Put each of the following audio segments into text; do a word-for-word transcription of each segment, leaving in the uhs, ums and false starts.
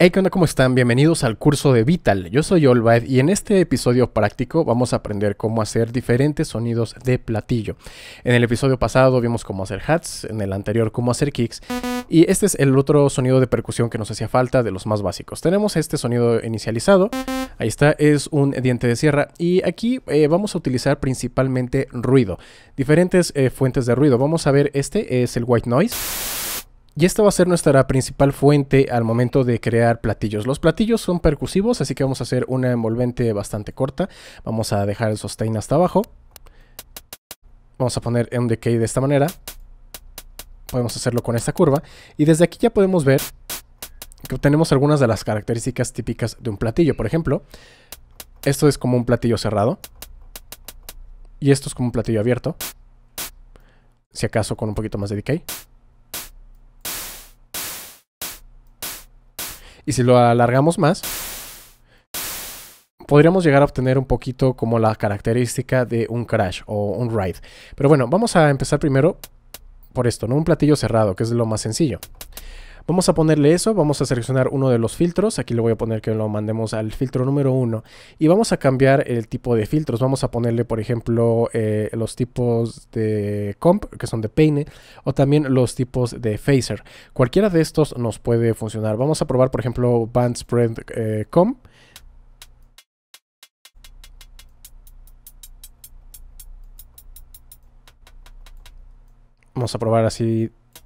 Hey, ¿qué onda? ¿Cómo están? Bienvenidos al curso de Vital. Yo soy Olvaed y en este episodio práctico vamos a aprender cómo hacer diferentes sonidos de platillo. En el episodio pasado vimos cómo hacer hats, en el anterior cómo hacer kicks y este es el otro sonido de percusión que nos hacía falta, de los más básicos. Tenemos este sonido inicializado, ahí está, es un diente de sierra y aquí eh, vamos a utilizar principalmente ruido, diferentes eh, fuentes de ruido. Vamos a ver, este es el white noise. Y esta va a ser nuestra principal fuente al momento de crear platillos. Los platillos son percusivos, así que vamos a hacer una envolvente bastante corta. Vamos a dejar el sustain hasta abajo. Vamos a poner un decay de esta manera. Podemos hacerlo con esta curva. Y desde aquí ya podemos ver que obtenemos algunas de las características típicas de un platillo. Por ejemplo, esto es como un platillo cerrado. Y esto es como un platillo abierto. Si acaso con un poquito más de decay. Y si lo alargamos más, podríamos llegar a obtener un poquito como la característica de un crash o un ride. Pero bueno, vamos a empezar primero por esto, ¿no? Un platillo cerrado, que es lo más sencillo. Vamos a ponerle eso, vamos a seleccionar uno de los filtros. Aquí le voy a poner que lo mandemos al filtro número uno. Y vamos a cambiar el tipo de filtros. Vamos a ponerle, por ejemplo, eh, los tipos de comp, que son de peine, o también los tipos de phaser. Cualquiera de estos nos puede funcionar. Vamos a probar, por ejemplo, band spread eh, comp. Vamos a probar así.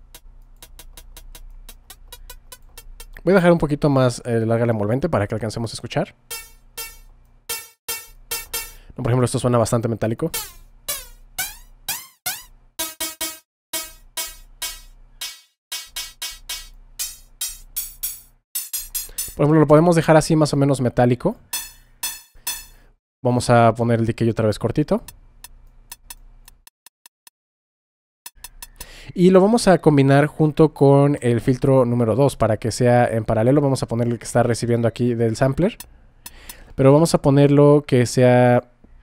Voy a dejar un poquito más eh, larga la envolvente para que alcancemos a escuchar. Por ejemplo, esto suena bastante metálico. Por ejemplo, lo podemos dejar así más o menos metálico. Vamos a poner el decay otra vez cortito. Y lo vamos a combinar junto con el filtro número dos para que sea en paralelo. Vamos a ponerle que está recibiendo aquí del sampler. Pero vamos a ponerlo que sea...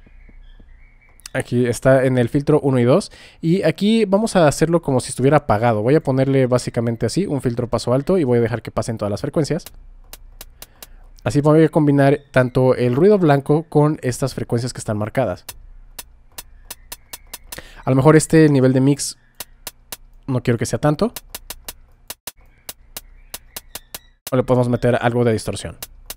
Aquí está en el filtro uno y dos. Y aquí vamos a hacerlo como si estuviera apagado. Voy a ponerle básicamente así, un filtro paso alto. Y voy a dejar que pasen todas las frecuencias. Así voy a combinar tanto el ruido blanco con estas frecuencias que están marcadas. A lo mejor este nivel de mix... no quiero que sea tanto. O le podemos meter algo de distorsión.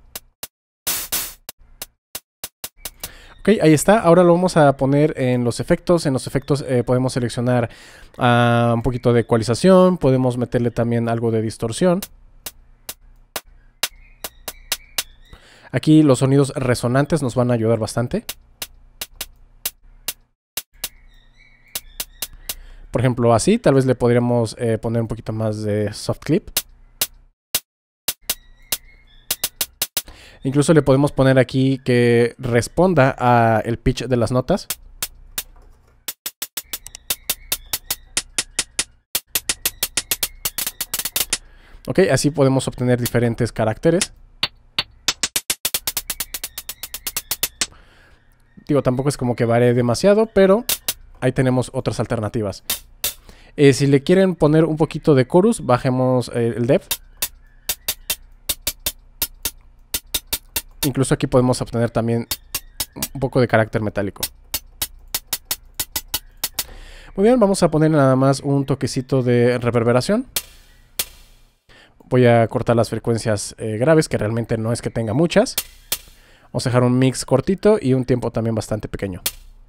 Ok, ahí está. Ahora lo vamos a poner en los efectos. En los efectos eh, podemos seleccionar uh, un poquito de ecualización. Podemos meterle también algo de distorsión. Aquí los sonidos resonantes nos van a ayudar bastante. Por ejemplo, así, tal vez le podríamos eh, poner un poquito más de soft clip. Incluso le podemos poner aquí que responda al pitch de las notas. Ok, así podemos obtener diferentes caracteres. Digo, tampoco es como que varíe demasiado, pero ahí tenemos otras alternativas. Eh, si le quieren poner un poquito de chorus, bajemos eh, el depth. Incluso aquí podemos obtener también un poco de carácter metálico. Muy bien, vamos a poner nada más un toquecito de reverberación. Voy a cortar las frecuencias eh, graves, que realmente no es que tenga muchas. Vamos a dejar un mix cortito y un tiempo también bastante pequeño.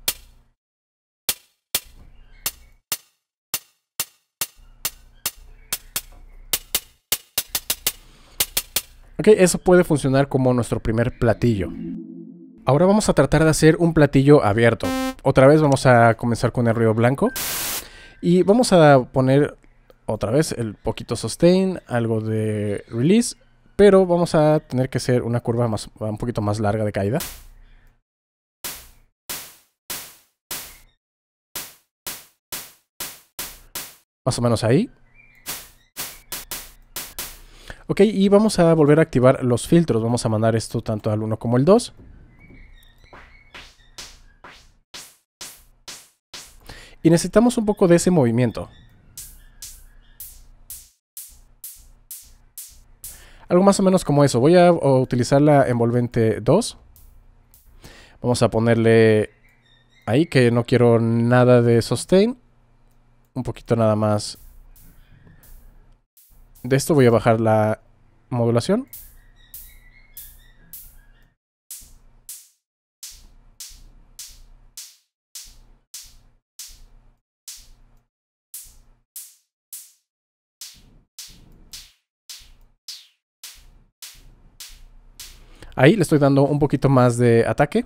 Ok, eso puede funcionar como nuestro primer platillo. Ahora vamos a tratar de hacer un platillo abierto. Otra vez vamos a comenzar con el ruido blanco. Y vamos a poner otra vez el poquito sustain, algo de release. Pero vamos a tener que hacer una curva más, un poquito más larga de caída. Más o menos ahí. Ok, y vamos a volver a activar los filtros. Vamos a mandar esto tanto al uno como el dos. Y necesitamos un poco de ese movimiento. Algo más o menos como eso. Voy a utilizar la envolvente dos. Vamos a ponerle ahí que no quiero nada de sustain. Un poquito nada más de esto. Voy a bajar la modulación. Ahí le estoy dando un poquito más de ataque.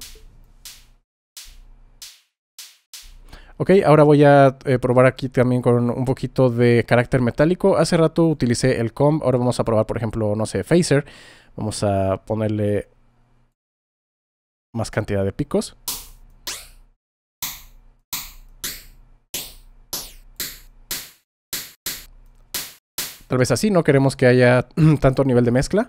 Ok, ahora voy a eh, probar aquí también con un poquito de carácter metálico. Hace rato utilicé el comb, ahora vamos a probar, por ejemplo, no sé, phaser. Vamos a ponerle más cantidad de picos. Tal vez así, no queremos que haya tanto nivel de mezcla.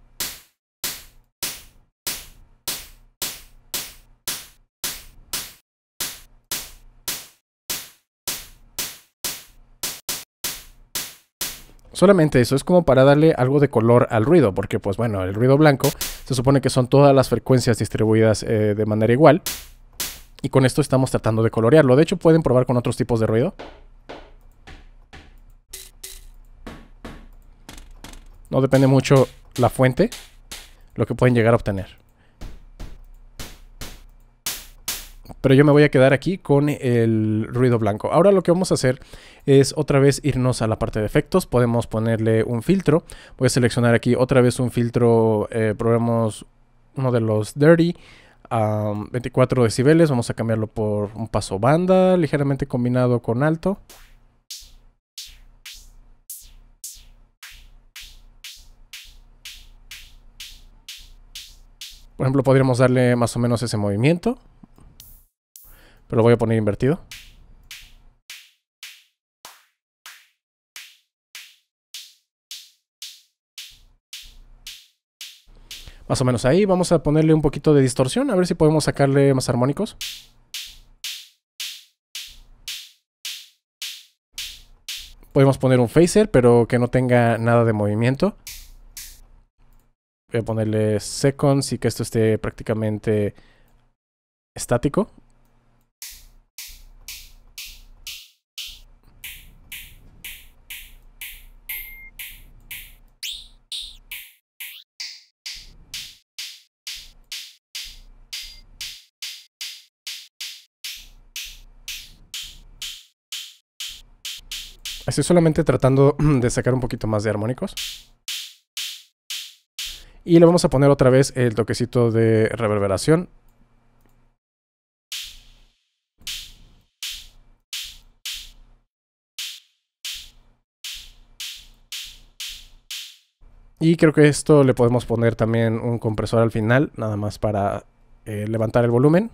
Solamente eso, es como para darle algo de color al ruido, porque pues bueno, el ruido blanco se supone que son todas las frecuencias distribuidas eh, de manera igual. Y con esto estamos tratando de colorearlo. De hecho, pueden probar con otros tipos de ruido. No depende mucho la fuente, lo que pueden llegar a obtener. Pero yo me voy a quedar aquí con el ruido blanco. Ahora lo que vamos a hacer es otra vez irnos a la parte de efectos. Podemos ponerle un filtro. Voy a seleccionar aquí otra vez un filtro. Eh, probemos uno de los Dirty. Um, veinticuatro decibeles. Vamos a cambiarlo por un paso banda ligeramente combinado con alto. Por ejemplo, podríamos darle más o menos ese movimiento. Pero lo voy a poner invertido. Más o menos ahí. Vamos a ponerle un poquito de distorsión. A ver si podemos sacarle más armónicos. Podemos poner un phaser, pero que no tenga nada de movimiento. Voy a ponerle seconds y que esto esté prácticamente estático. Estoy solamente tratando de sacar un poquito más de armónicos. Y le vamos a poner otra vez el toquecito de reverberación. Y creo que esto le podemos poner también un compresor al final, nada más para eh, levantar el volumen.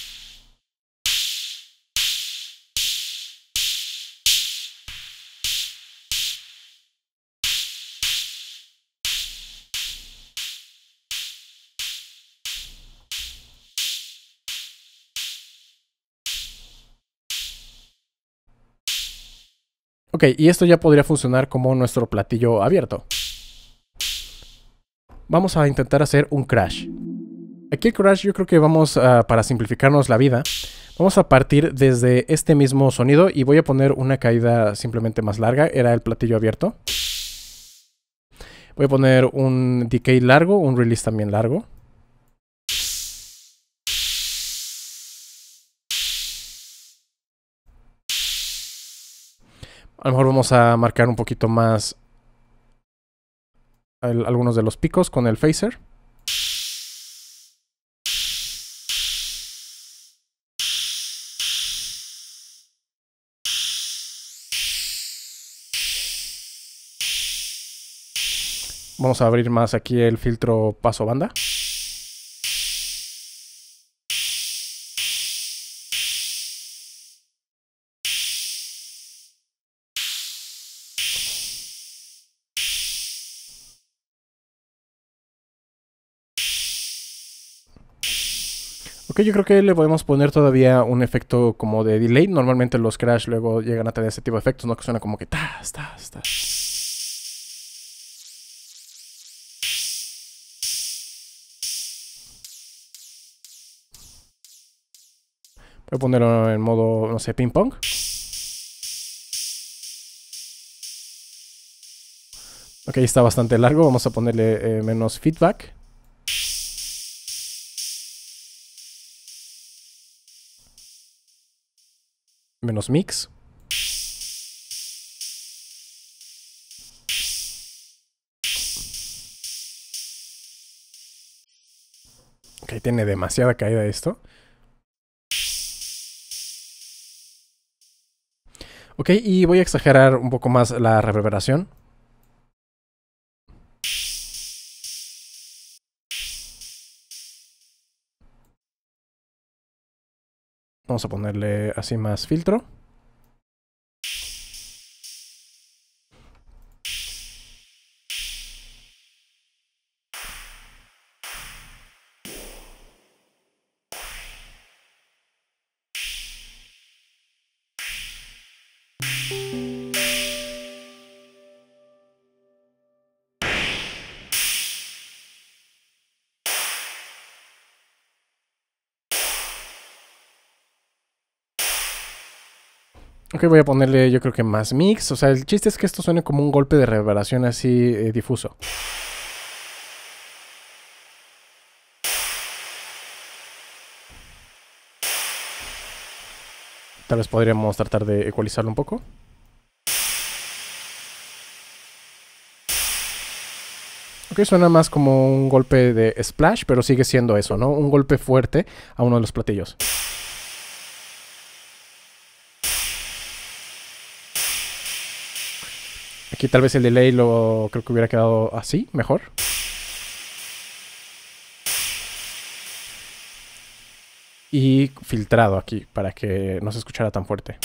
Ok, y esto ya podría funcionar como nuestro platillo abierto. Vamos a intentar hacer un crash. Aquí el crash yo creo que vamos a, para simplificarnos la vida, vamos a partir desde este mismo sonido y voy a poner una caída simplemente más larga, era el platillo abierto. Voy a poner un decay largo, un release también largo. A lo mejor vamos a marcar un poquito más el, algunos de los picos con el phaser. Vamos a abrir más aquí el filtro paso banda. Ok, yo creo que le podemos poner todavía un efecto como de delay. Normalmente los crash luego llegan a tener ese tipo de efectos, ¿no? Que suena como que tas, tas, tas. Voy a ponerlo en modo, no sé, ping pong. Ok, está bastante largo. Vamos a ponerle eh, menos feedback. Menos mix. Ok, tiene demasiada caída esto. Ok, y voy a exagerar un poco más la reverberación. Vamos a ponerle así más filtro. Ok, voy a ponerle yo creo que más mix. O sea, el chiste es que esto suene como un golpe de reverberación así eh, difuso. Tal vez podríamos tratar de ecualizarlo un poco. Ok, suena más como un golpe de splash, pero sigue siendo eso, ¿no? Un golpe fuerte a uno de los platillos. Aquí tal vez el delay lo creo que hubiera quedado así, mejor. Y filtrado aquí para que no se escuchara tan fuerte.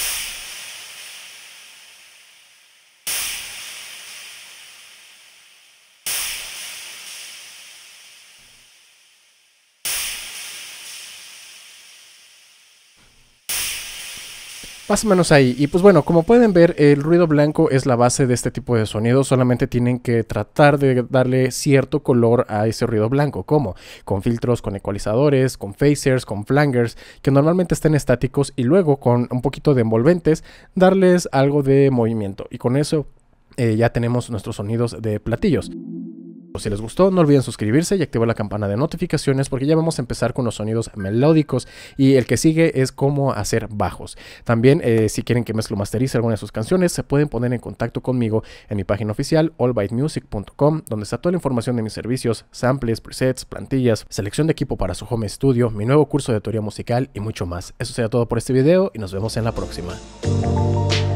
Más o menos ahí. Y pues bueno, como pueden ver, el ruido blanco es la base de este tipo de sonidos. Solamente tienen que tratar de darle cierto color a ese ruido blanco. ¿Cómo? Con filtros, con ecualizadores, con phasers, con flangers, que normalmente estén estáticos, y luego con un poquito de envolventes, darles algo de movimiento. Y con eso eh, ya tenemos nuestros sonidos de platillos. Si les gustó, no olviden suscribirse y activar la campana de notificaciones, porque ya vamos a empezar con los sonidos melódicos, y el que sigue es cómo hacer bajos. También eh, si quieren que mezclo masterice alguna de sus canciones, se pueden poner en contacto conmigo en mi página oficial all byte music punto com, donde está toda la información de mis servicios, samples, presets, plantillas, selección de equipo para su home studio, mi nuevo curso de teoría musical y mucho más. Eso será todo por este video y nos vemos en la próxima.